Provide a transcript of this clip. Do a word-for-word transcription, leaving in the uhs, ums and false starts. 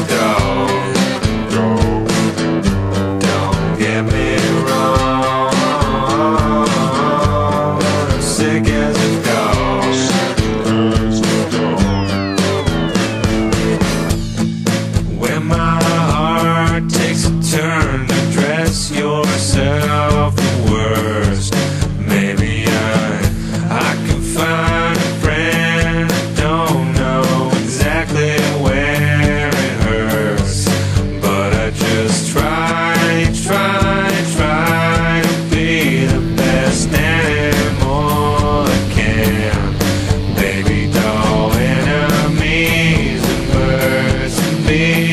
dog. Don't get me wrong, I'm sick as a dog. When my heart takes a turn to dress yourself the worst, maybe I, I can find a friend who don't know exactly where it hurts. But I just try, try, try to be the best animal I can. Baby doll enemies and birds and bees.